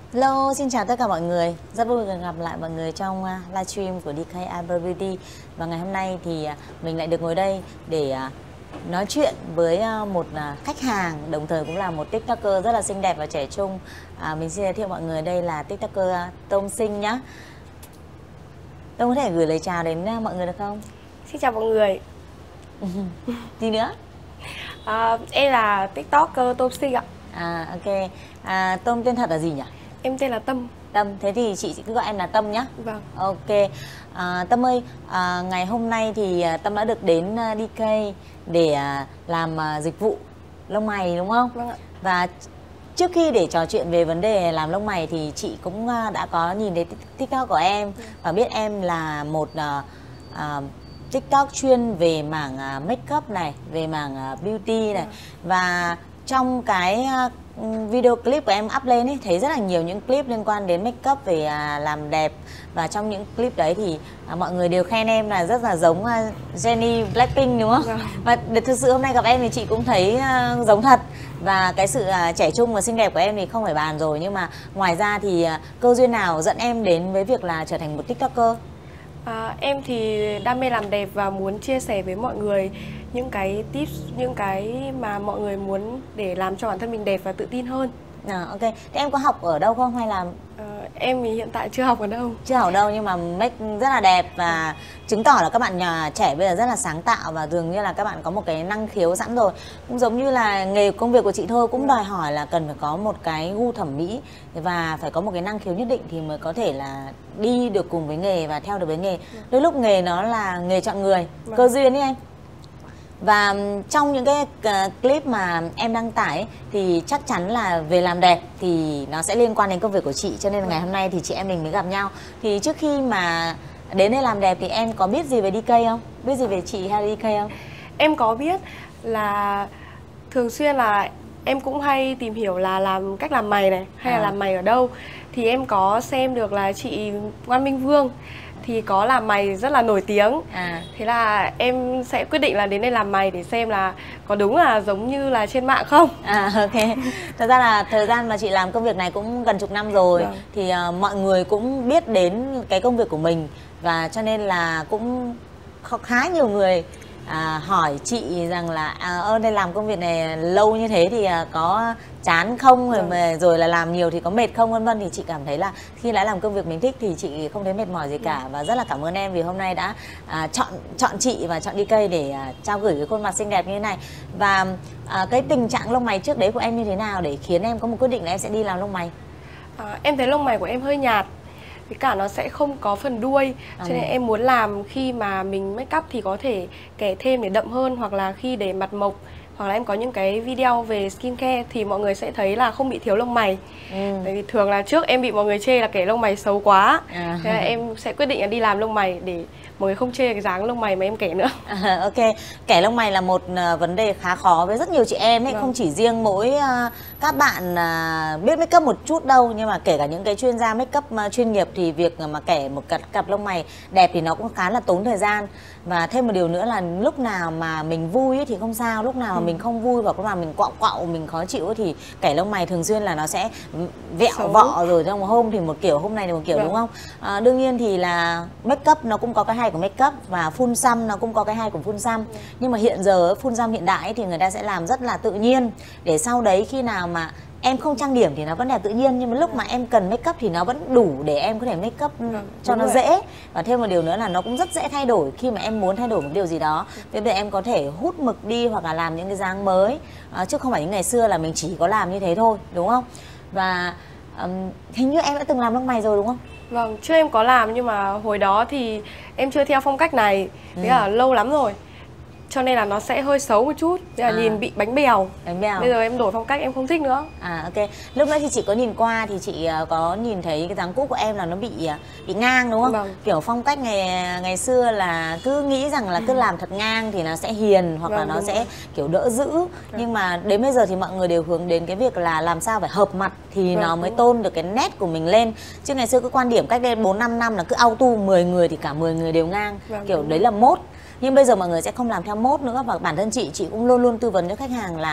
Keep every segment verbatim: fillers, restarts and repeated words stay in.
Hello, xin chào tất cả mọi người. Rất vui được gặp lại mọi người trong uh, livestream của đê ca Albert Beauty. Và ngày hôm nay thì uh, mình lại được ngồi đây để uh, nói chuyện với uh, một uh, khách hàng, đồng thời cũng là một TikToker rất là xinh đẹp và trẻ trung. uh, Mình xin giới thiệu mọi người, đây là TikToker uh, Tôm Xinh nhá. Tôm có thể gửi lời chào đến uh, mọi người được không? Xin chào mọi người. Gì nữa? À, em là TikToker Tôm Xinh ạ. À ok. à, Tôm tên thật là gì nhỉ? Em tên là Tâm. Tâm, thế thì chị cứ gọi em là Tâm nhé. Vâng. Ok. à, Tâm ơi, à, ngày hôm nay thì Tâm đã được đến đê ca để à, làm à, dịch vụ lông mày đúng không? Vâng ạ. Và trước khi để trò chuyện về vấn đề làm lông mày thì chị cũng đã có nhìn thấy TikTok của em. Vâng. Và biết em là một à, à, TikTok chuyên về mảng à, make up này, về mảng à, beauty này. Vâng. Và trong cái video clip của em up lên ấy, thấy rất là nhiều những clip liên quan đến make up về à, làm đẹp. Và trong những clip đấy thì à, mọi người đều khen em là rất là giống à, Jennie Blackpink đúng không? Vâng. Và thực sự hôm nay gặp em thì chị cũng thấy à, giống thật. Và cái sự à, trẻ trung và xinh đẹp của em thì không phải bàn rồi. Nhưng mà ngoài ra thì à, cơ duyên nào dẫn em đến với việc là trở thành một TikToker? À, em thì đam mê làm đẹp và muốn chia sẻ với mọi người những cái tips, những cái mà mọi người muốn để làm cho bản thân mình đẹp và tự tin hơn. À, ok. Thế em có học ở đâu không hay là à, em thì hiện tại chưa học ở đâu. Chưa học đâu nhưng mà make rất là đẹp và chứng tỏ là các bạn nhà trẻ bây giờ rất là sáng tạo và dường như là các bạn có một cái năng khiếu sẵn rồi. Cũng giống như là nghề công việc của chị thôi, cũng đòi hỏi là cần phải có một cái gu thẩm mỹ và phải có một cái năng khiếu nhất định thì mới có thể là đi được cùng với nghề và theo được với nghề. Đôi lúc nghề nó là nghề chọn người, cơ duyên ấy anh. Và trong những cái clip mà em đăng tải ấy, thì chắc chắn là về làm đẹp thì nó sẽ liên quan đến công việc của chị. Cho nên là ngày hôm nay thì chị em mình mới gặp nhau. Thì trước khi mà đến đây làm đẹp thì em có biết gì về đê ca không? Biết gì về chị hay đê ca không? Em có biết là thường xuyên là em cũng hay tìm hiểu là làm cách làm mày này hay à. là làm mày ở đâu. Thì em có xem được là chị Ngoan Minh Vương thì có làm mày rất là nổi tiếng. à. Thế là em sẽ quyết định là đến đây làm mày để xem là có đúng là giống như là trên mạng không. À ok. Thật ra là thời gian mà chị làm công việc này cũng gần chục năm rồi. Vâng. Thì uh, mọi người cũng biết đến cái công việc của mình. Và cho nên là cũng khá nhiều người À, hỏi chị rằng là à, ơ đây làm công việc này lâu như thế thì à, có chán không rồi, mà, rồi là làm nhiều thì có mệt không vân vân. Thì chị cảm thấy là khi đã làm công việc mình thích thì chị không thấy mệt mỏi gì cả. Và rất là cảm ơn em vì hôm nay đã à, chọn chọn chị và chọn đê ca để à, trao gửi cái khuôn mặt xinh đẹp như thế này. Và à, cái tình trạng lông mày trước đấy của em như thế nào để khiến em có một quyết định là em sẽ đi làm lông mày? à, Em thấy lông mày của em hơi nhạt, với cả nó sẽ không có phần đuôi, cho nên em muốn làm khi mà mình make up thì có thể kẻ thêm để đậm hơn, hoặc là khi để mặt mộc, hoặc là em có những cái video về skincare thì mọi người sẽ thấy là không bị thiếu lông mày. ừ. Tại vì thường là trước em bị mọi người chê là kẻ lông mày xấu quá, à. Thế là em sẽ quyết định là đi làm lông mày để mọi người không chê cái dáng lông mày mà em kẻ nữa. à, Ok, kẻ lông mày là một uh, vấn đề khá khó với rất nhiều chị em ấy. Vâng. Không chỉ riêng mỗi uh, các bạn uh, biết make up một chút đâu, nhưng mà kể cả những cái chuyên gia make up uh, chuyên nghiệp thì việc mà kẻ một cặp, cặp lông mày đẹp thì nó cũng khá là tốn thời gian. Và thêm một điều nữa là lúc nào mà mình vui ấy thì không sao, lúc nào mà ừ. mình không vui và lúc nào mình quạo quạo, mình khó chịu ấy, thì kẻ lông mày thường xuyên là nó sẽ vẹo Xấu. vọ, rồi trong một hôm thì một kiểu, hôm nay thì một kiểu. Vâng. Đúng không? À, đương nhiên thì là make up nó cũng có cái hay của make up và phun xăm nó cũng có cái hay của phun xăm. ừ. Nhưng mà hiện giờ phun xăm hiện đại ấy, thì người ta sẽ làm rất là tự nhiên, để sau đấy khi nào mà em không trang điểm thì nó vẫn đẹp tự nhiên, nhưng mà lúc mà em cần make up thì nó vẫn đủ để em có thể make up vâng, cho nó rồi. dễ. Và thêm một điều nữa là nó cũng rất dễ thay đổi khi mà em muốn thay đổi một điều gì đó. Thế bây giờ em có thể hút mực đi hoặc là làm những cái dáng mới, à, chứ không phải những ngày xưa là mình chỉ có làm như thế thôi, đúng không? Và um, hình như em đã từng làm lông mày rồi đúng không? Vâng, trước em có làm nhưng mà hồi đó thì em chưa theo phong cách này, thế ừ. là lâu lắm rồi. Cho nên là nó sẽ hơi xấu một chút, thế là à. nhìn bị bánh bèo. Bánh bèo. Bây giờ em đổi phong cách em không thích nữa. À ok. Lúc nãy thì chị có nhìn qua thì chị có nhìn thấy cái dáng cũ của em là nó bị bị ngang đúng không? Vâng. Kiểu phong cách ngày ngày xưa là cứ nghĩ rằng là cứ làm thật ngang thì nó sẽ hiền, hoặc vâng, là nó sẽ rồi. kiểu đỡ giữ. Vâng. Nhưng mà đến bây giờ thì mọi người đều hướng đến cái việc là làm sao phải hợp mặt thì vâng, nó mới tôn rồi. được cái nét của mình lên. Chứ ngày xưa cứ quan điểm cách đây bốn năm năm là cứ auto mười người thì cả mười người đều ngang. Vâng, kiểu đấy là mốt. Nhưng bây giờ mọi người sẽ không làm theo mốt nữa. Và bản thân chị, chị cũng luôn luôn tư vấn cho khách hàng là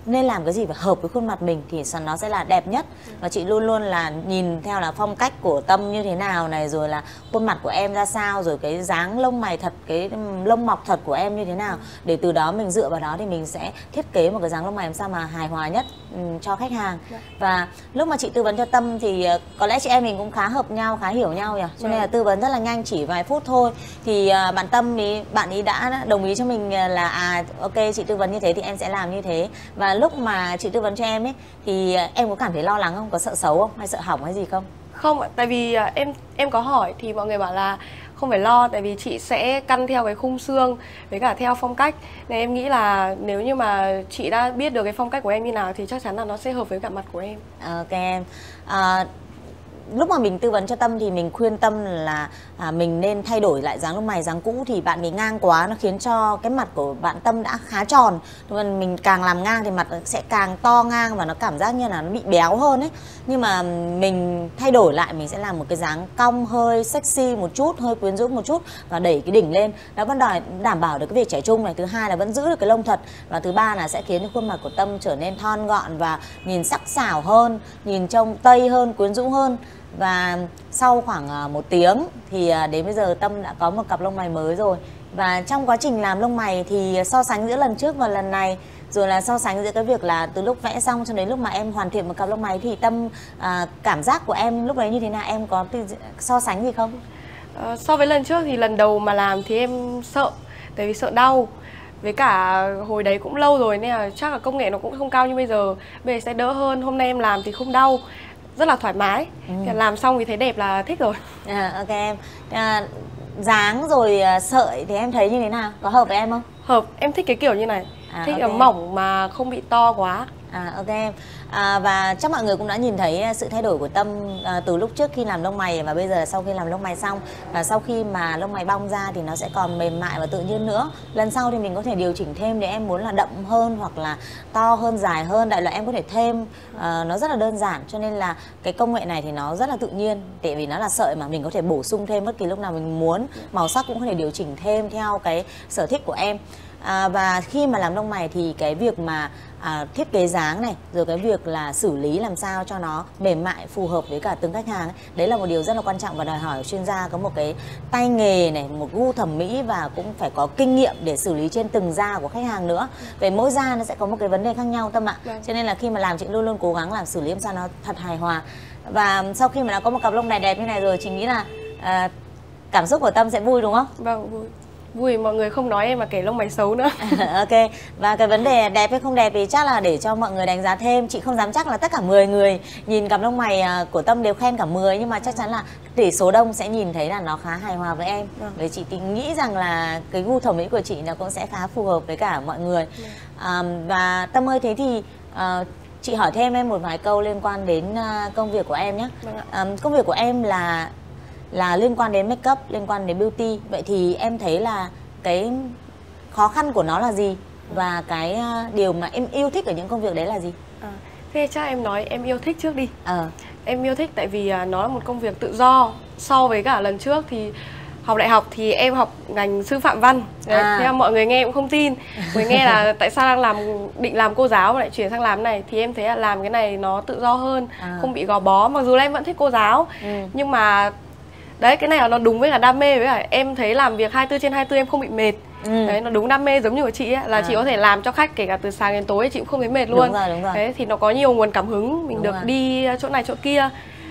nên làm cái gì phải hợp với khuôn mặt mình thì nó sẽ là đẹp nhất. Và chị luôn luôn là nhìn theo là phong cách của Tâm như thế nào này, rồi là khuôn mặt của em ra sao, rồi cái dáng lông mày thật, cái lông mọc thật của em như thế nào, để từ đó mình dựa vào đó thì mình sẽ thiết kế một cái dáng lông mày làm sao mà hài hòa nhất um, cho khách hàng. Và lúc mà chị tư vấn cho Tâm thì uh, có lẽ chị em mình cũng khá hợp nhau, khá hiểu nhau nhỉ, cho nên là tư vấn rất là nhanh, chỉ vài phút thôi thì uh, bạn Tâm ý, bạn ấy đã đồng ý cho mình là à ok chị tư vấn như thế thì em sẽ làm như thế. Và lúc mà chị tư vấn cho em ấy thì em có cảm thấy lo lắng không, có sợ xấu không, hay sợ hỏng hay gì không? Không ạ, tại vì em em có hỏi thì mọi người bảo là không phải lo, tại vì chị sẽ căn theo cái khung xương với cả theo phong cách. Nên em nghĩ là nếu như mà chị đã biết được cái phong cách của em như nào thì chắc chắn là nó sẽ hợp với cả mặt của em. Ok em. À, lúc mà mình tư vấn cho Tâm thì mình khuyên Tâm là à, mình nên thay đổi lại dáng lông mày. Dáng cũ thì bạn ấy ngang quá, nó khiến cho cái mặt của bạn Tâm đã khá tròn, nhưng mình càng làm ngang thì mặt sẽ càng to ngang và nó cảm giác như là nó bị béo hơn ấy. Nhưng mà mình thay đổi lại, mình sẽ làm một cái dáng cong hơi sexy một chút, hơi quyến rũ một chút và đẩy cái đỉnh lên. Nó vẫn đòi đảm bảo được cái việc trẻ trung này, thứ hai là vẫn giữ được cái lông thật, và thứ ba là sẽ khiến cho khuôn mặt của Tâm trở nên thon gọn và nhìn sắc sảo hơn, nhìn trông tây hơn, quyến rũ hơn. Và sau khoảng một tiếng thì đến bây giờ Tâm đã có một cặp lông mày mới rồi. Và trong quá trình làm lông mày thì so sánh giữa lần trước và lần này, rồi là so sánh giữa cái việc là từ lúc vẽ xong cho đến lúc mà em hoàn thiện một cặp lông mày thì Tâm à, cảm giác của em lúc đấy như thế nào, em có so sánh gì không? À, so với lần trước thì lần đầu mà làm thì em sợ, tại vì sợ đau. Với cả hồi đấy cũng lâu rồi nên là chắc là công nghệ nó cũng không cao như bây giờ. Bây giờ sẽ đỡ hơn, hôm nay em làm thì không đau, rất là thoải mái. Ừ. Làm xong thì thấy đẹp là thích rồi. À, ok em. À, dáng rồi sợi thì em thấy như thế nào? Có hợp với em không? Hợp, em thích cái kiểu như này. À, thích okay. Mỏng mà không bị to quá. À, ok em. À, và chắc mọi người cũng đã nhìn thấy sự thay đổi của Tâm à, từ lúc trước khi làm lông mày và bây giờ là sau khi làm lông mày xong. Và sau khi mà lông mày bong ra thì nó sẽ còn mềm mại và tự nhiên nữa. Lần sau thì mình có thể điều chỉnh thêm để em muốn là đậm hơn hoặc là to hơn, dài hơn. Đại loại em có thể thêm, à, nó rất là đơn giản. Cho nên là cái công nghệ này thì nó rất là tự nhiên, tại vì nó là sợi mà mình có thể bổ sung thêm bất kỳ lúc nào mình muốn. Màu sắc cũng có thể điều chỉnh thêm theo cái sở thích của em. À, và khi mà làm lông mày thì cái việc mà à, thiết kế dáng này, rồi cái việc là xử lý làm sao cho nó mềm mại phù hợp với cả từng khách hàng ấy, đấy là một điều rất là quan trọng và đòi hỏi chuyên gia có một cái tay nghề này, một gu thẩm mỹ và cũng phải có kinh nghiệm để xử lý trên từng da của khách hàng nữa. Về mỗi da nó sẽ có một cái vấn đề khác nhau Tâm ạ. Cho nên là khi mà làm chị luôn luôn cố gắng làm xử lý làm sao nó thật hài hòa. Và sau khi mà đã có một cặp lông này đẹp như này rồi, chị nghĩ là à, cảm xúc của Tâm sẽ vui đúng không? Vâng, vui. Vui, mọi người không nói em mà kể lông mày xấu nữa. Ok, và cái vấn đề đẹp hay không đẹp thì chắc là để cho mọi người đánh giá thêm. Chị không dám chắc là tất cả mười người nhìn cặp lông mày của Tâm đều khen cả mười, nhưng mà chắc chắn là tỷ số đông sẽ nhìn thấy là nó khá hài hòa với em. Vì chị thì nghĩ rằng là cái gu thẩm mỹ của chị nó cũng sẽ khá phù hợp với cả mọi người. À, và Tâm ơi, thế thì à, chị hỏi thêm em một vài câu liên quan đến công việc của em nhé. À, công việc của em là là liên quan đến make up, liên quan đến beauty. Vậy thì em thấy là cái khó khăn của nó là gì? Và cái điều mà em yêu thích ở những công việc đấy là gì? À, thế chắc em nói em yêu thích trước đi. Ờ. Em yêu thích tại vì nó là một công việc tự do. So với cả lần trước thì học đại học thì em học ngành sư phạm văn. Đấy, à. Thế mọi người nghe cũng không tin. Mới nghe là tại sao đang làm định làm cô giáo mà lại chuyển sang làm này, thì em thấy là làm cái này nó tự do hơn, à. Không bị gò bó. Mặc dù là em vẫn thích cô giáo, ừ. Nhưng mà đấy, cái này là nó đúng với cả đam mê, với cả em thấy làm việc hai mươi bốn trên hai mươi bốn em không bị mệt. Ừ. Đấy, nó đúng đam mê giống như của chị ấy, là à. Chị có thể làm cho khách kể cả từ sáng đến tối chị cũng không thấy mệt luôn. Đúng rồi, đúng rồi. Đấy, thì nó có nhiều nguồn cảm hứng, mình đúng được rồi. Đi chỗ này chỗ kia.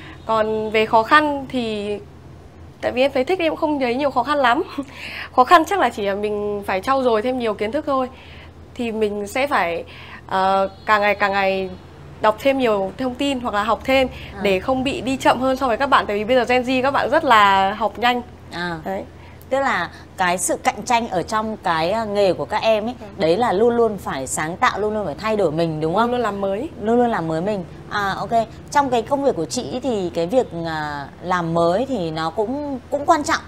Còn về khó khăn thì tại vì em thấy thích em cũng không thấy nhiều khó khăn lắm. Khó khăn chắc là chỉ là mình phải trau dồi thêm nhiều kiến thức thôi. Thì mình sẽ phải uh, càng ngày càng ngày đọc thêm nhiều thông tin hoặc là học thêm à. Để không bị đi chậm hơn so với các bạn. Tại vì bây giờ Gen Z các bạn rất là học nhanh. À. Đấy. Tức là cái sự cạnh tranh ở trong cái nghề của các em ấy, ừ. Đấy là luôn luôn phải sáng tạo, luôn luôn phải thay đổi mình đúng không? Luôn luôn làm mới. Luôn luôn làm mới mình. À ok, trong cái công việc của chị thì cái việc làm mới thì nó cũng cũng quan trọng.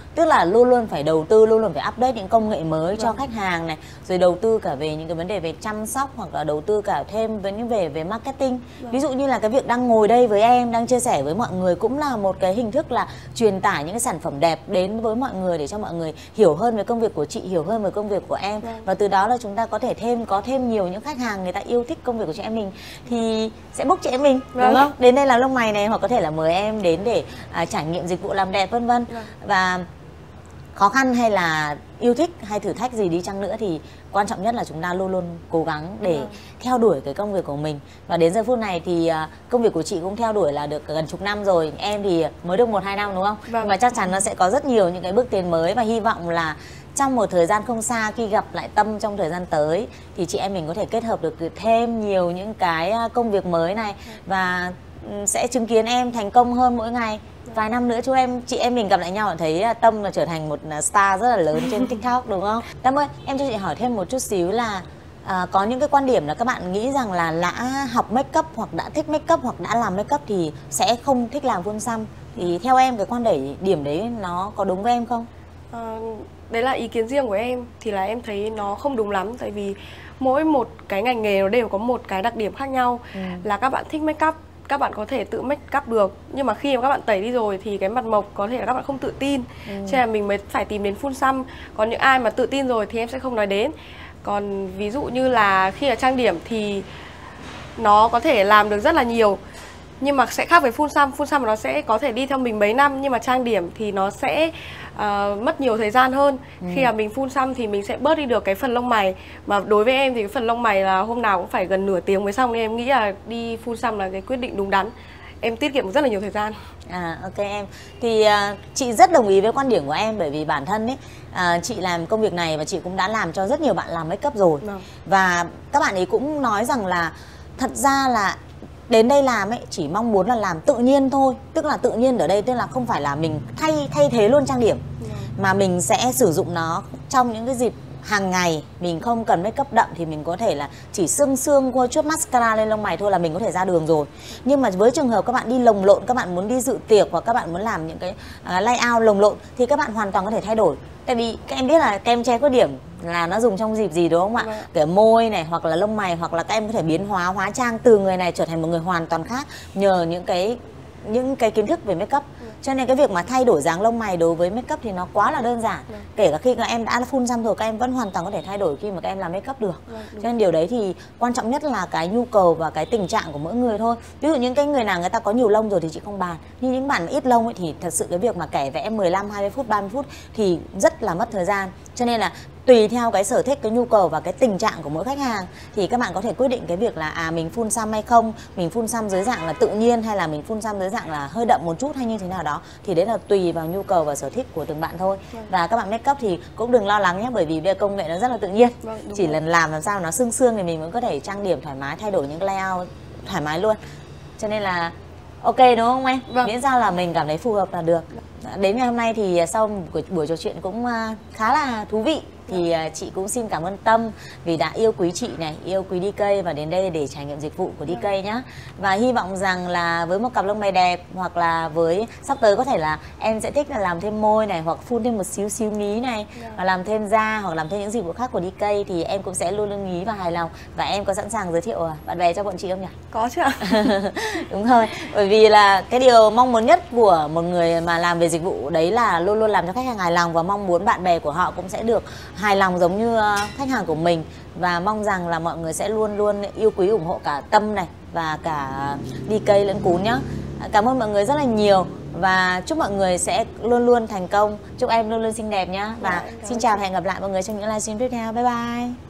tức là luôn luôn phải đầu tư, luôn luôn phải update những công nghệ mới cho Vâng. khách hàng này, rồi đầu tư cả về những cái vấn đề về chăm sóc, hoặc là đầu tư cả thêm với những về về marketing. Vâng. Ví dụ như là cái việc đang ngồi đây với em, đang chia sẻ với mọi người cũng là một cái hình thức là truyền tải những cái sản phẩm đẹp đến với mọi người, để cho mọi người hiểu hơn về công việc của chị, hiểu hơn về công việc của em. Vâng. Và từ đó là chúng ta có thể thêm có thêm nhiều những khách hàng người ta yêu thích công việc của chị em mình thì sẽ book chị em mình, Vâng. đúng không? Đến đây làm lông mày này, hoặc có thể là mời em đến để à, trải nghiệm dịch vụ làm đẹp vân vân. Vâng. Và khó khăn hay là yêu thích hay thử thách gì đi chăng nữa thì quan trọng nhất là chúng ta luôn luôn cố gắng để Vâng. theo đuổi cái công việc của mình. Và đến giờ phút này thì à, công việc của chị cũng theo đuổi là được gần chục năm rồi, em thì mới được một hai năm đúng không? Vâng. Nhưng mà chắc chắn nó sẽ có rất nhiều những cái bước tiến mới, và hy vọng là trong một thời gian không xa, khi gặp lại Tâm trong thời gian tới thì chị em mình có thể kết hợp được thêm nhiều những cái công việc mới này, và ừ, sẽ chứng kiến em thành công hơn mỗi ngày. Vài năm nữa chú em chị em mình gặp lại nhau thấy Tâm là trở thành một star rất là lớn trên TikTok đúng không? Tâm ơi, em cho chị hỏi thêm một chút xíu là à, có những cái quan điểm là các bạn nghĩ rằng là đã học make up hoặc đã thích make up hoặc đã làm make up thì sẽ không thích làm phun xăm, thì theo em cái quan điểm điểm đấy nó có đúng với em không? Ờ, đấy là ý kiến riêng của em, thì là em thấy nó không đúng lắm. Tại vì mỗi một cái ngành nghề nó đều có một cái đặc điểm khác nhau. Ừ. Là các bạn thích make up, các bạn có thể tự make up được, nhưng mà khi mà các bạn tẩy đi rồi thì cái mặt mộc có thể là các bạn không tự tin. Ừ. Cho nên là mình mới phải tìm đến phun xăm. Còn những ai mà tự tin rồi thì em sẽ không nói đến. Còn ví dụ như là khi là trang điểm thì nó có thể làm được rất là nhiều, nhưng mà sẽ khác với phun xăm. Phun xăm nó sẽ có thể đi theo mình mấy năm, nhưng mà trang điểm thì nó sẽ uh, mất nhiều thời gian hơn. Ừ. Khi mà mình phun xăm thì mình sẽ bớt đi được cái phần lông mày. Mà đối với em thì cái phần lông mày là hôm nào cũng phải gần nửa tiếng mới xong, nên em nghĩ là đi phun xăm là cái quyết định đúng đắn. Em tiết kiệm rất là nhiều thời gian. À, ok em. Thì uh, chị rất đồng ý với quan điểm của em, bởi vì bản thân ấy uh, chị làm công việc này và chị cũng đã làm cho rất nhiều bạn làm make up rồi. Vâng. Và các bạn ấy cũng nói rằng là thật ra là đến đây làm ấy chỉ mong muốn là làm tự nhiên thôi. Tức là tự nhiên ở đây tức là không phải là mình thay thay thế luôn trang điểm, Vâng. mà mình sẽ sử dụng nó trong những cái dịp hàng ngày. Mình không cần make up đậm thì mình có thể là chỉ sương sương qua chút mascara lên lông mày thôi là mình có thể ra đường rồi. Nhưng mà với trường hợp các bạn đi lồng lộn, các bạn muốn đi dự tiệc hoặc các bạn muốn làm những cái uh, layout lồng lộn thì các bạn hoàn toàn có thể thay đổi. Tại vì các em biết là kem che khuyết điểm là nó dùng trong dịp gì đúng không ạ? Vâng. Kể môi này, hoặc là lông mày, hoặc là các em có thể biến hóa, hóa trang từ người này trở thành một người hoàn toàn khác nhờ những cái những cái kiến thức về make up. Ừ. Cho nên cái việc mà thay đổi dáng lông mày đối với make up thì nó quá là đơn giản. Ừ. Kể cả khi các em đã phun xăm rồi, các em vẫn hoàn toàn có thể thay đổi khi mà các em làm make up được. Ừ, cho nên điều đấy thì quan trọng nhất là cái nhu cầu và cái tình trạng của mỗi người thôi. Ví dụ những cái người nào người ta có nhiều lông rồi thì chị không bàn, nhưng những bạn ít lông ấy thì thật sự cái việc mà kẻ vẽ mười lăm hai mươi phút, ba mươi phút thì rất là mất thời gian. Cho nên là tùy theo cái sở thích, cái nhu cầu và cái tình trạng của mỗi khách hàng thì các bạn có thể quyết định cái việc là à mình phun xăm hay không, mình phun xăm dưới dạng là tự nhiên hay là mình phun xăm dưới dạng là hơi đậm một chút hay như thế nào đó, thì đấy là tùy vào nhu cầu và sở thích của từng bạn thôi. Vâng. Và các bạn make up thì cũng đừng lo lắng nhé, bởi vì bây giờ công nghệ nó rất là tự nhiên. Vâng, chỉ lần làm làm sao nó sương sương thì mình mới có thể trang điểm thoải mái, thay đổi những layout thoải mái luôn. Cho nên là ok đúng không em? Vâng. Miễn sao là mình cảm thấy phù hợp là được. Đến ngày hôm nay thì sau một buổi trò chuyện cũng khá là thú vị, thì chị cũng xin cảm ơn Tâm vì đã yêu quý chị này, yêu quý đê ca và đến đây để trải nghiệm dịch vụ của đê ca nhé. Và hy vọng rằng là với một cặp lông mày đẹp, hoặc là với sắp tới có thể là em sẽ thích là làm thêm môi này, hoặc phun thêm một xíu xíu mí này, yeah. hoặc làm thêm da, hoặc làm thêm những dịch vụ khác của đê ca thì em cũng sẽ luôn luôn nghĩ và hài lòng. Và em có sẵn sàng giới thiệu bạn bè cho bọn chị không nhỉ? Có chứ ạ. Đúng rồi, bởi vì là cái điều mong muốn nhất của một người mà làm về dịch vụ đấy là luôn luôn làm cho khách hàng hài lòng, và mong muốn bạn bè của họ cũng sẽ được hài lòng giống như khách hàng của mình. Và mong rằng là mọi người sẽ luôn luôn yêu quý ủng hộ cả Tâm này và cả đê ca lẫn Cún nhá. Cảm ơn mọi người rất là nhiều và chúc mọi người sẽ luôn luôn thành công. Chúc em luôn luôn xinh đẹp nhá. Và xin chào và hẹn gặp lại mọi người trong những livestream tiếp theo. Bye bye.